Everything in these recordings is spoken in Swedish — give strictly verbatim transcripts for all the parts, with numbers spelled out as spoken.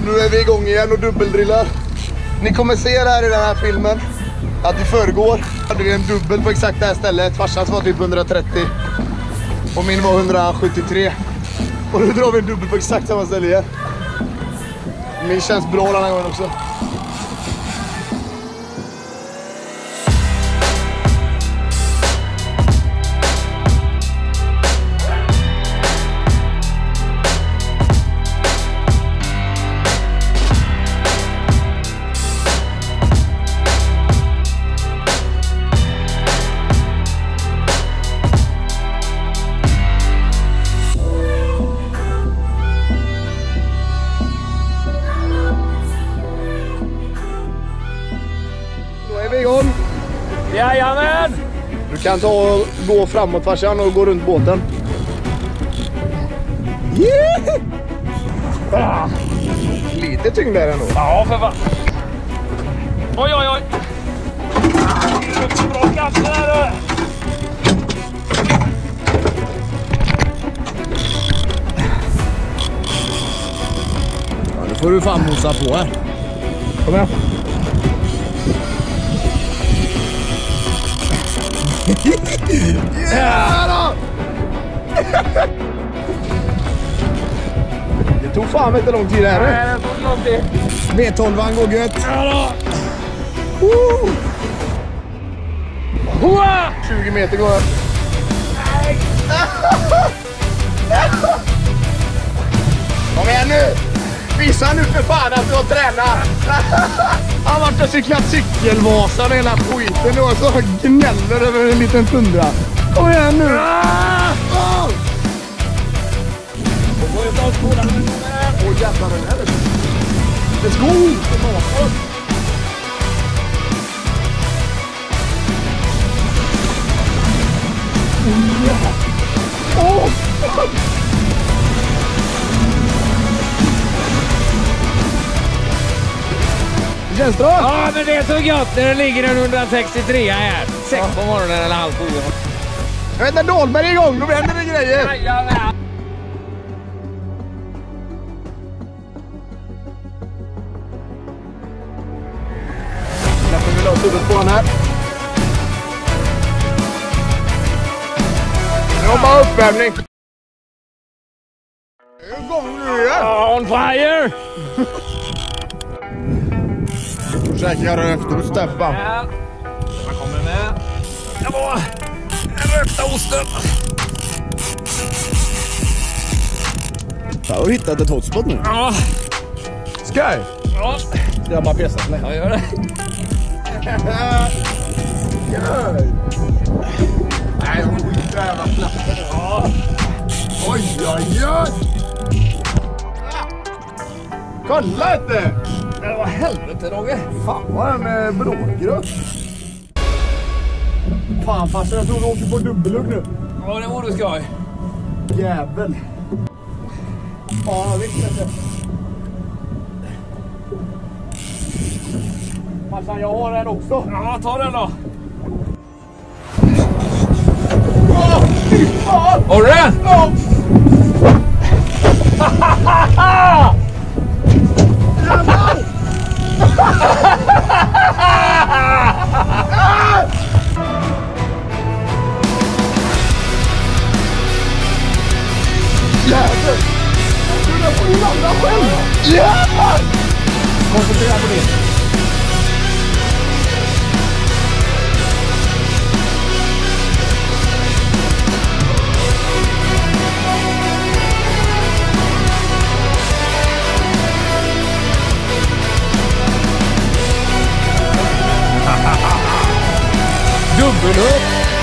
Nu är vi igång igen och dubbeldrillar. Ni kommer se det här i den här filmen att i förrgår hade vi en dubbel på exakt det här stället. Farsans var typ hundratrettio och min var hundrasjuttiotre. Och nu drar vi en dubbel på exakt samma ställe igen. Min känns bra den här gången också. Jajamän! Du kan ta och gå framåt farsan och gå runt båten. Yeah! Ah, lite tyngd där ändå. Ja, för fan. Oj, oj, oj. Bra kanter där. Ja, nu får du fan mosa på här. Kom igen. Yeah! Det tog fan inte lång tid här. Nej, det tog lång tid. V tolv går gött. Ja då. Uh. tjugo meter går. Nej. Kom igen nu. Visa nu för fan att du har tränat. Han har varit och cyklat cykelvasan hela skiten nu och så gnäller över en liten tundra. Kom igen nu! Åh oh, jävlar den här. Let's go! Åh! Känns det då? Ja, men det är så gött när det ligger en hundrasextiotre här. Sex Ja. på morgonen eller halv sju. Jag vet när Dahlberg är igång, då händer det grejer. Jajamän. Släpper vi lös huvudet på honom här. Det var bara uppvärmning. Det är igång nu igen. On fire! Käkar röftost där för fan. Ja. Man kommer med. Det var den rökta osten. Jag har hittat ett hotspot nu. Ja. Sky! Ja. Det har bara pjäsat med. Jag gör det. Nej, jag får inte jävla plattor. Ja. Oj, oj, oj! Kolla inte! Det var helvete, Roger. Fan vad den är bråkgrött. Fan farsan, jag tror du åker på dubbellugg nu. Ja, det vore skoj. Jävel. Ja, jag visste inte. Farsan, jag har den också. Ja, ta den då. Åh, fy fan! Har du den? Ja! Jävlar! Jävlar! Du får ju landa själv! Jävlar! Koncentrera på det. Dubbelhopp.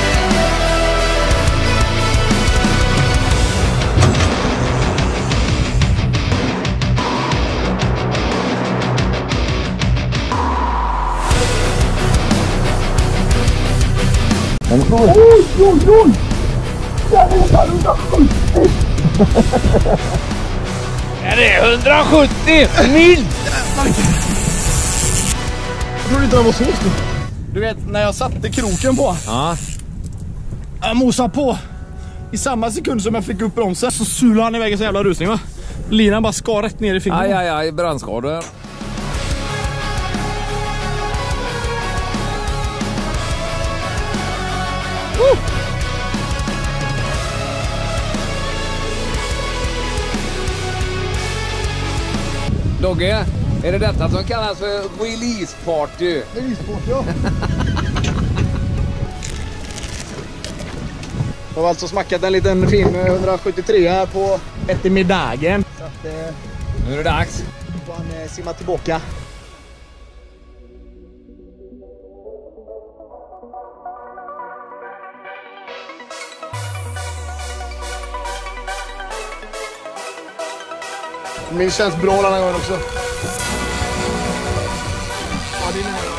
Oj, oj, oj! Jävlar, hundrasjuttio! Är det hundrasjuttio mil? Jag trodde inte det var så stort. Du vet, när jag satte kroken på. Ja. Jag mosade på. I samma sekund som jag fick upp bromsen så sulade han iväg en så jävla rusning, va? Linan bara skar rätt ner i fingret. Aj, aj, aj, brandskador. Woo! Dogge, är det detta som kallas för release party? Release party, ja. Jag har alltså smackat en liten fin hundrasjuttiotre här på eftermiddagen. Så att, eh, Nu är det dags. får han eh, simma tillbaka. Min känns bra den här gången också. Ja, det är nära.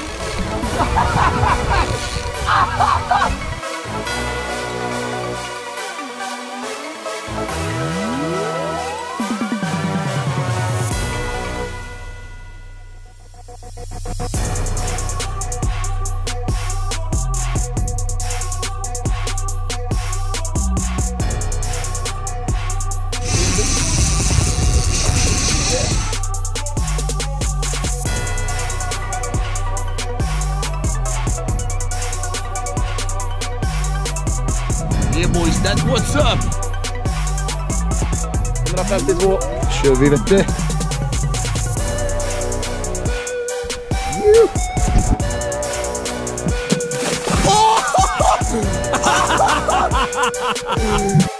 Yeah boys, that's what's up! hundrafemtiotvå. Kör vi, vet du.